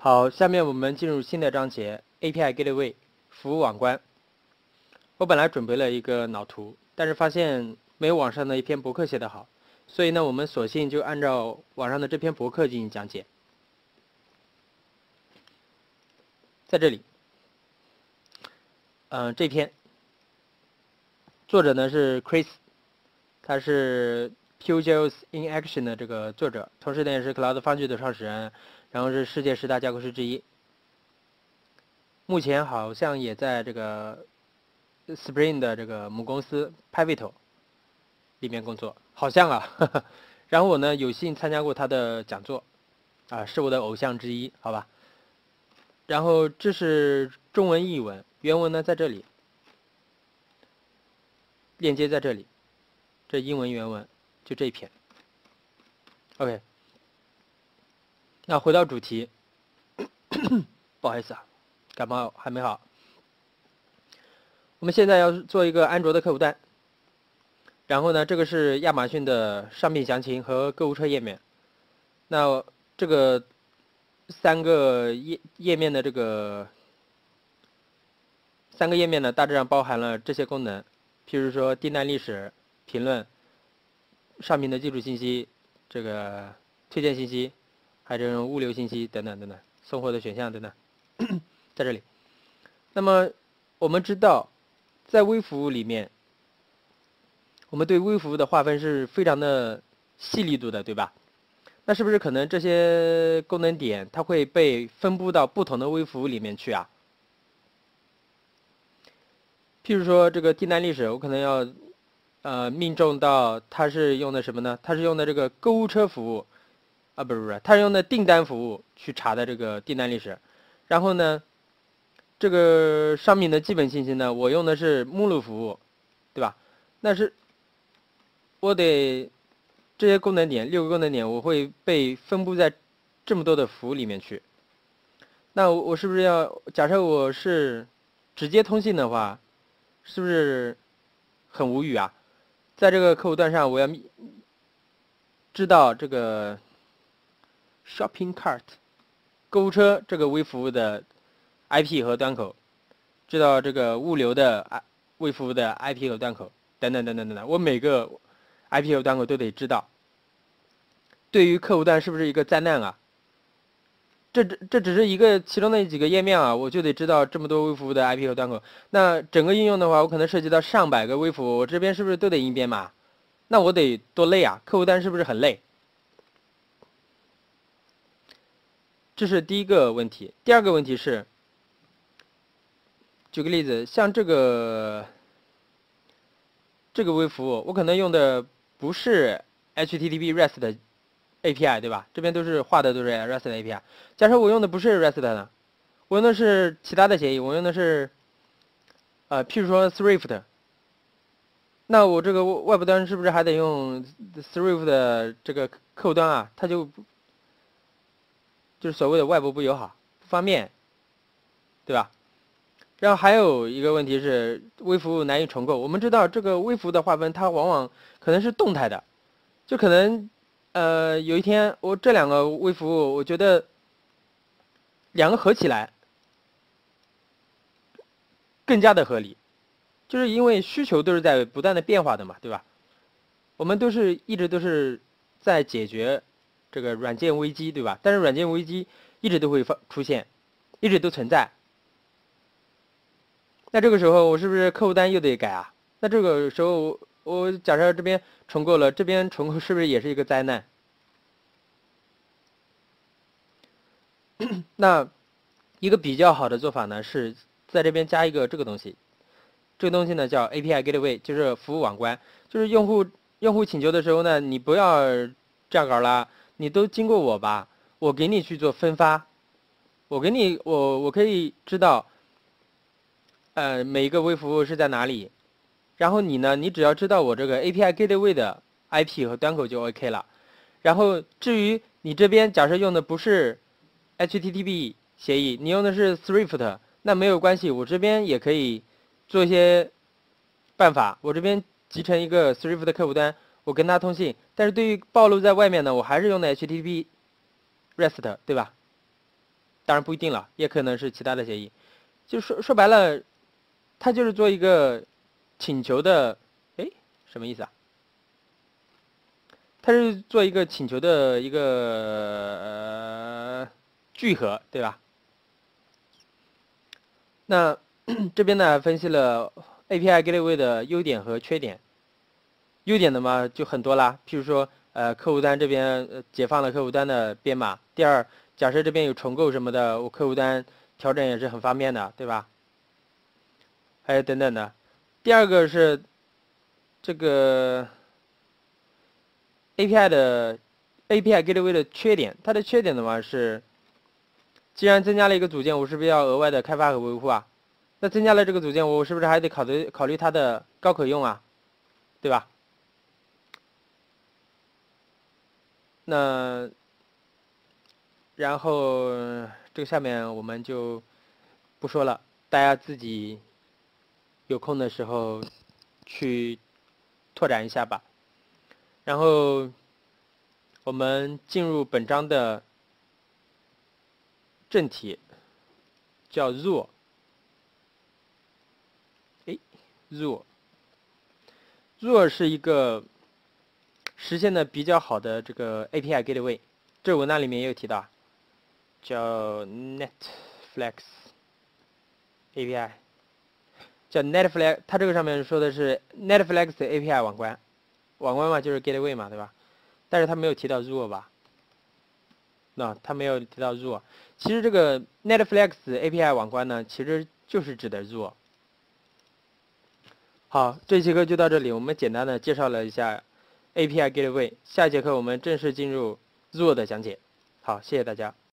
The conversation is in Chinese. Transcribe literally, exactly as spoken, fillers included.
好，下面我们进入新的章节 A P I Gateway 服务网关。我本来准备了一个脑图，但是发现没有网上的一篇博客写得好，所以呢，我们索性就按照网上的这篇博客进行讲解。在这里，嗯、呃，这篇作者呢是 Chris， 他是 QGIS in Action 的这个作者，同时呢也是 Cloud Foundry 的创始人，然后是世界十大架构师之一。目前好像也在这个 Spring 的这个母公司 Pivotal 里面工作，好像啊。呵呵然后我呢有幸参加过他的讲座，啊，是我的偶像之一，好吧。然后这是中文译文，原文呢在这里，链接在这里，这英文原文就这一篇。OK， 那回到主题，不好意思啊，感冒还没好。我们现在要做一个安卓的客户端，然后呢，这个是亚马逊的商品详情和购物车页面。那这个三个页页面的这个三个页面呢，大致上包含了这些功能，譬如说订单历史、评论、商品的基础信息、这个推荐信息，还有这种物流信息等等等等，送货的选项等等，在这里。那么我们知道，在微服务里面，我们对微服务的划分是非常的细腻度的，对吧？那是不是可能这些功能点它会被分布到不同的微服务里面去啊？譬如说这个订单历史，我可能要呃命中到它是用的什么呢？它是用的这个购物车服务啊，不是不是，它是用的订单服务去查的这个订单历史。然后呢，这个商品的基本信息呢，我用的是目录服务，对吧？那是我得这些功能点，六个功能点，我会被分布在这么多的服务里面去。那我我是不是要假设我是直接通信的话，是不是很无语啊？在这个客户端上，我要知道这个 shopping cart 购物车这个微服务的 I P 和端口，知道这个物流的微服务的 I P 和端口，等等等等等等，我每个 I P 和端口都得知道。对于客户端是不是一个灾难啊？这这这只是一个其中的几个页面啊，我就得知道这么多微服务的 I P 和端口。那整个应用的话，我可能涉及到上百个微服务，我这边是不是都得应编码？那我得多累啊！客户端是不是很累？这是第一个问题。第二个问题是，举个例子，像这个这个微服务，我可能用的不是 H T T P REST A P I， 对吧？这边都是画的都是 REST A P I。假设我用的不是 REST 呢，我用的是其他的协议，我用的是呃，譬如说 Swift。那我这个外部端是不是还得用 Swift 的这个客户端啊？它就就是所谓的外部不友好，不方便，对吧？然后还有一个问题是微服务难以重构。我们知道这个微服务的划分，它往往可能是动态的，就可能呃有一天我这两个微服务，我觉得两个合起来更加的合理，就是因为需求都是在不断的变化的嘛，对吧？我们都是一直都是在解决这个软件危机，对吧？但是软件危机一直都会发出现，一直都存在。那这个时候我是不是客户端又得改啊？那这个时候我假设这边重构了，这边重构是不是也是一个灾难？那一个比较好的做法呢，是在这边加一个这个东西，这个东西呢叫 A P I Gateway， 就是服务网关，就是用户用户请求的时候呢，你不要这样搞啦，你都经过我吧，我给你去做分发，我给你我我可以知道，呃，每一个微服务是在哪里，然后你呢，你只要知道我这个 A P I Gateway 的 I P 和端口就 OK 了。然后至于你这边假设用的不是 H T T P 协议，你用的是 Swift， 那没有关系，我这边也可以做一些办法，我这边集成一个 Swift 的客户端，我跟它通信。但是对于暴露在外面呢，我还是用的 H T T P REST， 对吧？ 当然不一定了，也可能是其他的协议。就说说白了，它就是做一个请求的，哎，什么意思啊？它是做一个请求的一个呃聚合，对吧？那这边呢分析了 A P I Gateway 的优点和缺点。优点的嘛就很多啦，譬如说，呃，客户端这边呃解放了客户端的编码。第二，假设这边有重构什么的，我客户端调整也是很方便的，对吧？还有等等的。第二个是这个 A P I 的 A P I Gateway 的缺点，它的缺点的话是，既然增加了一个组件，我是不是要额外的开发和维护啊？那增加了这个组件，我是不是还得考虑考虑它的高可用啊？对吧？那然后这个下面我们就不说了，大家自己有空的时候去拓展一下吧。然后我们进入本章的正题，叫 Zoo。哎 ，Zoo，Zoo 是一个实现的比较好的这个 A P I Gateway，这文案里面也有提到，叫 Netflix A P I， 叫 Netflix， 它这个上面说的是 Netflix A P I 网关，网关嘛就是 Gateway 嘛，对吧？但是它没有提到 Zoo 吧？那、no, 它没有提到 Zoo。其实这个 Netflix A P I 网关呢，其实就是指的 Zoo。好，这节课就到这里，我们简单的介绍了一下 A P I Gateway， 下节课我们正式进入 Zoo 的讲解。好，谢谢大家。